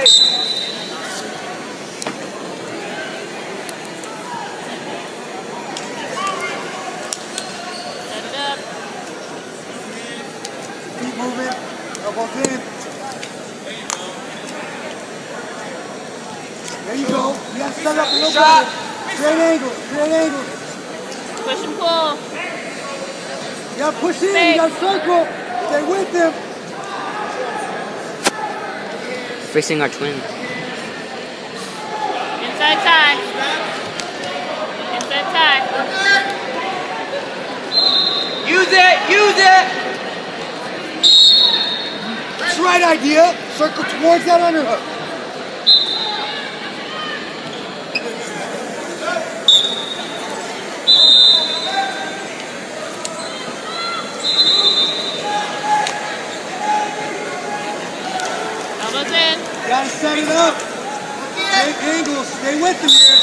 Keep moving. Elbows in. There you go. You got to set up a little better. Great angle. Great angle. Push and pull. You got to push in. You got to circle. Stay with them. Facing our twins. Inside tag. Inside tag. Use it! Use it! That's the right idea. Circle towards that underhook. Elbows in. Gotta set it up. Great angle. Stay with them here.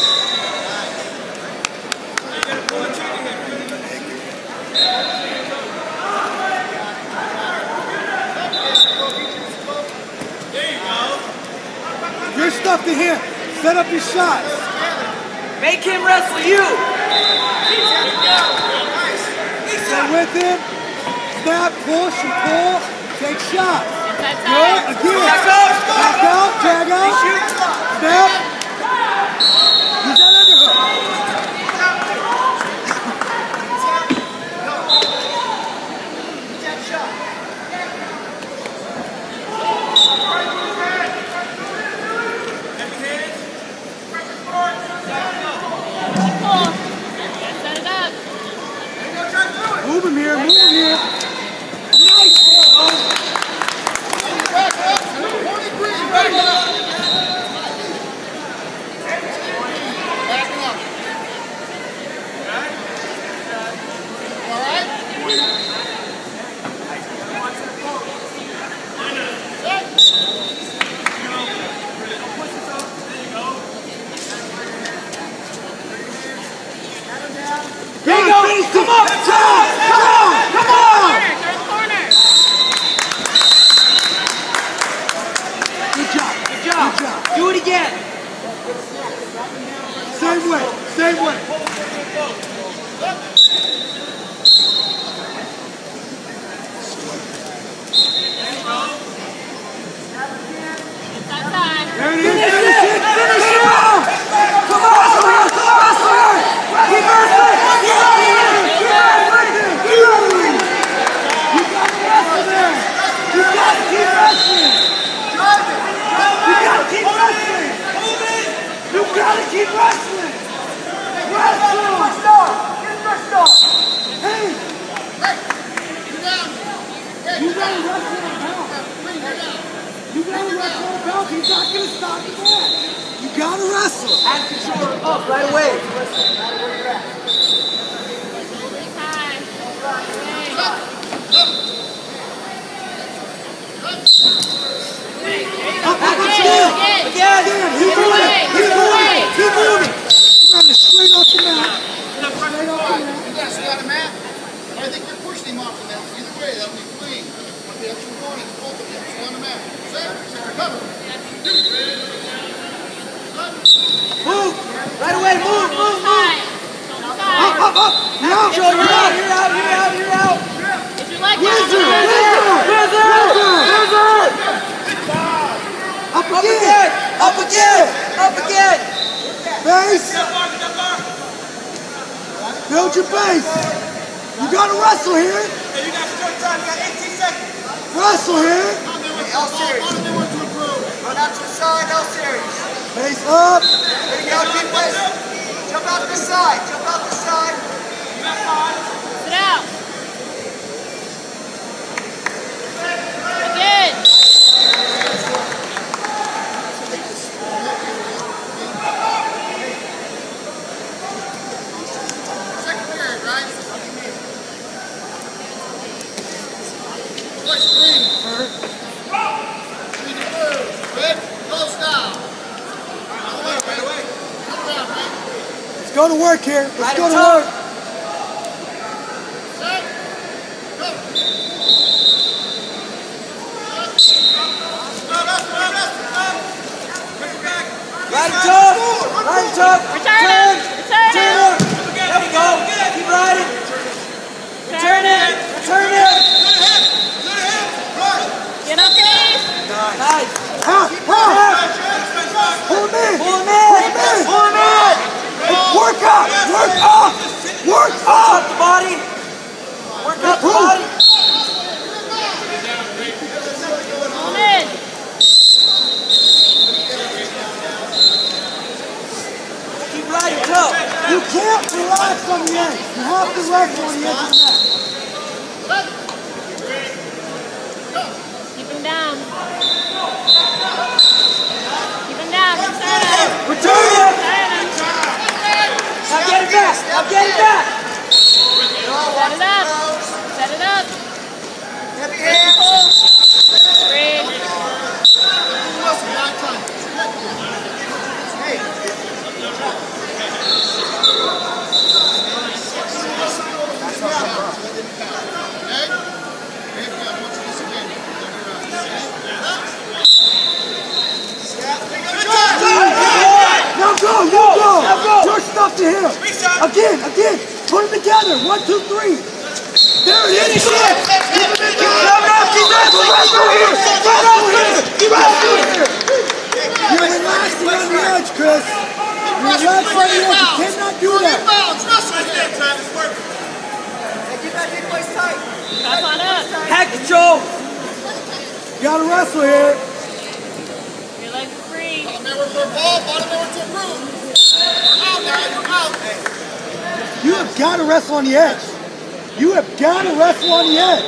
Your stuff to him. Set up your shots. Make him wrestle you! Stay with him. Snap, push, and pull. Take shots. Inside Good. tag. Again. Back Back out. Drag out. Snap. Use that underhook. Pull. Set it up. Move him here. Move him here. Nice. Bingo! Come on! Come on! Turn the corner. Good job. Good job! Good job. Do it again! Same way. Same way. Inside tag. There it is. Finish it. Finish it. Come on. Wrestler. Keep wrestling. Keep wrestling. Keep wrestling. Keep wrestling. You got to wrestle there. You got to keep wrestling. You got to keep wrestling. You got to keep wrestling. Wrestle. Hey. You got to wrestle on belt. You got to wrestle on belt. He's not going to stop you there. You got to wrestle. Add controller up right away. High. Up, Again. Again. Keep moving. Keep moving. Keep moving. You got to straight off the mat. Straight off the mat. You guys got a mat? I think you're pushing him off the mat. Either way, that'll be clean. Okay, that's what you want. It's both of them. Stay on the mat. Set. Recover. Move! Right away! Move! Move! Move! Up. You're out. Joe, you're out! You're out! You're out! You're out! If you like Wizard. Up Up again. again! Up again! Up again! Base. Build your base. You got to wrestle here. You got short time. You got 18 seconds. Wrestle here. L series. Run out to the side, L series. Base up. There you go. Keep waiting. Jump out the side. Jump out the side. Sit out. Again. Second period, right? Push green. Green to blue. Good. Close now. Right away. Come around, right? Let's go to work here. Let's Right go to up work. Set. Go. Up. Right and tough. Right and tough. Return Turn. him. Return Turn him. him. There we go. Keep riding. Return it. Return it. Get up, Denise. Nice. Half. Pull him in. Pull him in. Pull him in. Work up. Work up. Work Up up. the body. Work up the body. Pull him in. Keep riding tough. You can't relax on the edge. You have to wrestle on the edge of the mat. Keep him down. Keep him down. Return him. Return him. Return him. Now get it back. Now get it back. Set it up. Set it up. Heavy Push and pull. 3. Now go. Your stuff to him. Again. Put them together. 1, 2, 3. There it is. Keep wrestling here. You're relaxing on the edge, Chris. You're relaxing on the edge. You cannot do that. Up on up. Head control. You gotta wrestle here. Your legs are free. You have got to wrestle on the edge. You have got to wrestle on the edge.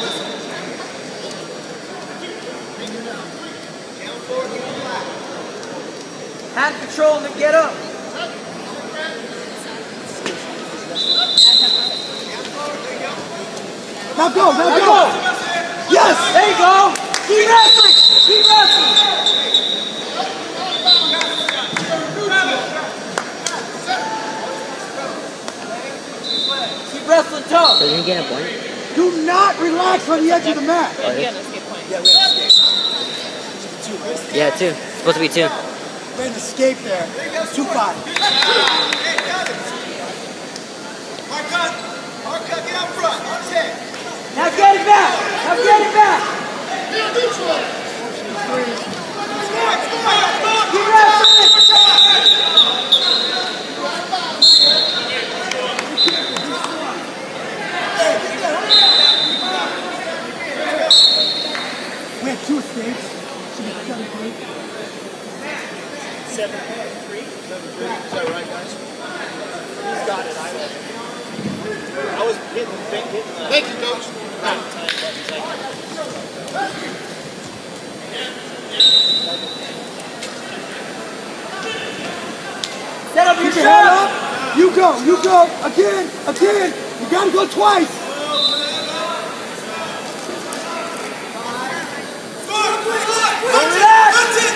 Hand control and then get up. Now go. Yes. There you go. Keep wrestling. Keep wrestling. Keep wrestling tough. So you didn't get a point? Do not relax on the edge of the mat. You got an escape point. Yeah, 2. It's supposed to be 2. Made an escape there. 2-5. Now get it back. Now get it back. Keep wrestling. We had 2 escapes. Should be 7-3. 7-3. Is that right, guys? He's got it. I was hitting Thank you, Coach. Set up your Keep your head shot. up. You go. Again. You gotta go twice. Relax.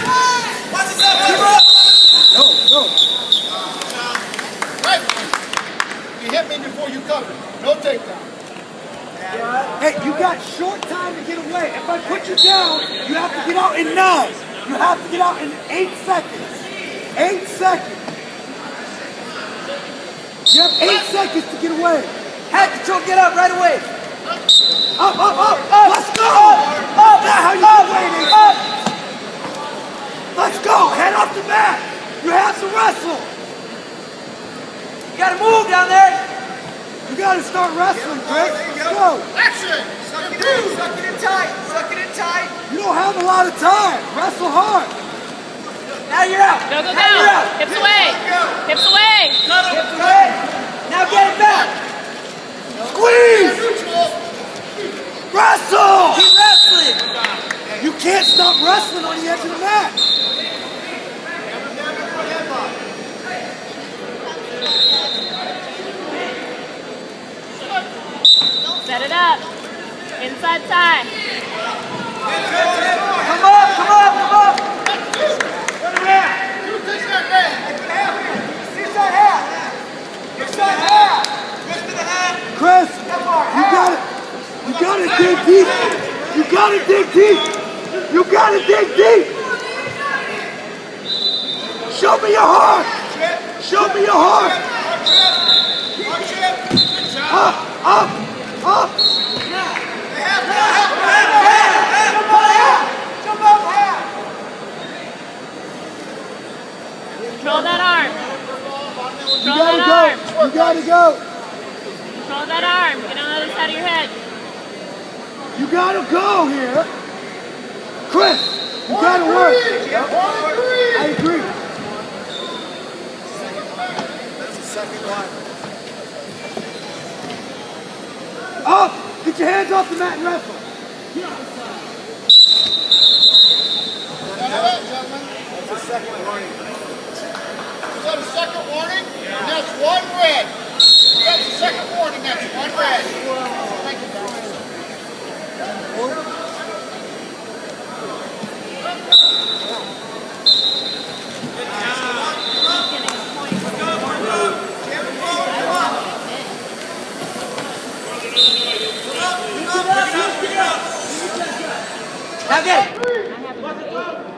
No. Right. You hit me before you covered. No takedown. Hey, you got short time to get away. If I put you down, you have to get out in 9. You have to get out in 8 seconds. 8 seconds. You have 8 seconds to get away. Hand control. Get up right away. Up. Let's go. Up. That's how you get away, Nathan. Let's go. Head off the mat. You have to wrestle. You gotta move down there. You gotta start wrestling, Chris. Let's go. Action! Suck it in tight. You don't have a lot of time. Wrestle hard. Now you're out. Go. Now you're out. Hips away. Hips away. Hips away. Now get it back. Squeeze. Wrestle. Keep wrestling. You can't stop wrestling on the edge of the mat. Set it up. Inside tie. Come up. Chris, you gotta dig deep. You gotta dig deep. Show Show me your heart. Show me your heart. Up, up, up. Control that arm. You Control that gotta arm. go. You gotta go. Control that arm. Get on the other side of your head. You gotta go here. Chris, you gotta work. I agree. That's the second one. Up! Get your hands off the mat and wrestle. That's the second warning. Is that a second warning? And that's one red. That's the second warning. That's one red. Thank you, guys. Now get it.